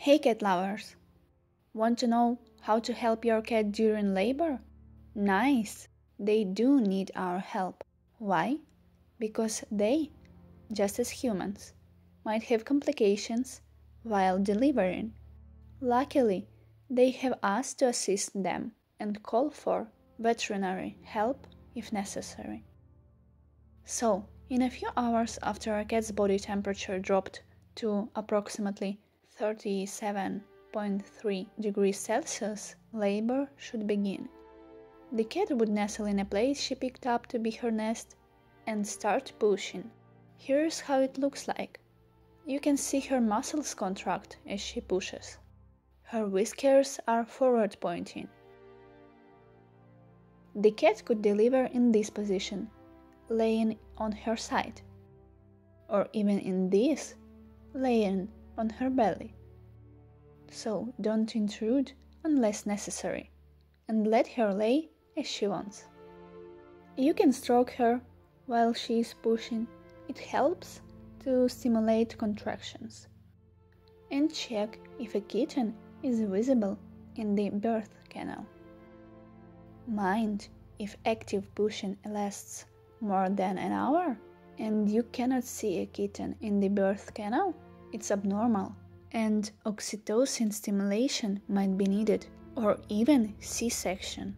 Hey cat lovers! Want to know how to help your cat during labor? Nice! They do need our help. Why? Because they, just as humans, might have complications while delivering. Luckily, they have us to assist them and call for veterinary help if necessary. So, in a few hours after a cat's body temperature dropped to approximately 37.3 degrees Celsius, labor should begin. The cat would nestle in a place she picked up to be her nest and start pushing. Here's how it looks like. You can see her muscles contract as she pushes. Her whiskers are forward pointing. The cat could deliver in this position, laying on her side, or even in this, laying on her belly. So don't intrude unless necessary, and let her lay as she wants. You can stroke her while she is pushing. It helps to stimulate contractions. And check if a kitten is visible in the birth canal. Mind if active pushing lasts more than an hour and you cannot see a kitten in the birth canal, it's abnormal, and oxytocin stimulation might be needed, or even C-section.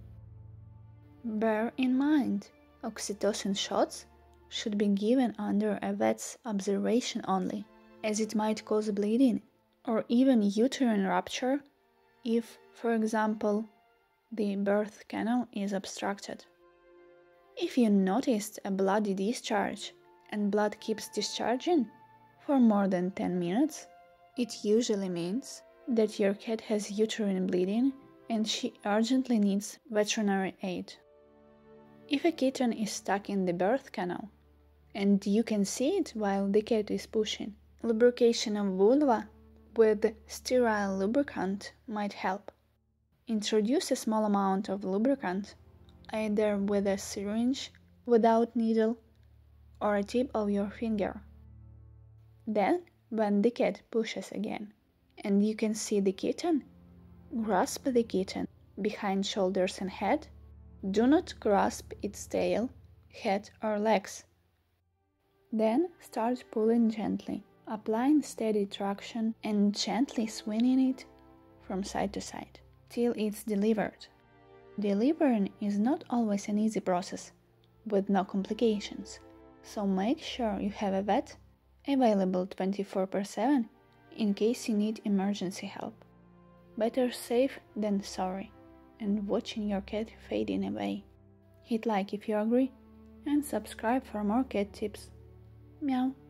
Bear in mind, oxytocin shots should be given under a vet's observation only, as it might cause bleeding or even uterine rupture if, for example, the birth canal is obstructed. If you noticed a bloody discharge and blood keeps discharging for more than 10 minutes, it usually means that your cat has uterine bleeding and she urgently needs veterinary aid. If a kitten is stuck in the birth canal and you can see it while the cat is pushing, lubrication of vulva with sterile lubricant might help. Introduce a small amount of lubricant, either with a syringe, without needle, or a tip of your finger. Then, when the cat pushes again, and you can see the kitten, grasp the kitten behind shoulders and head. Do not grasp its tail, head, or legs. Then start pulling gently, applying steady traction and gently swinging it from side to side till it's delivered. Delivering is not always an easy process with no complications, so make sure you have a vet available 24/7 in case you need emergency help. Better safe than sorry, and watching your cat fading away. Hit like if you agree and subscribe for more cat tips. Meow.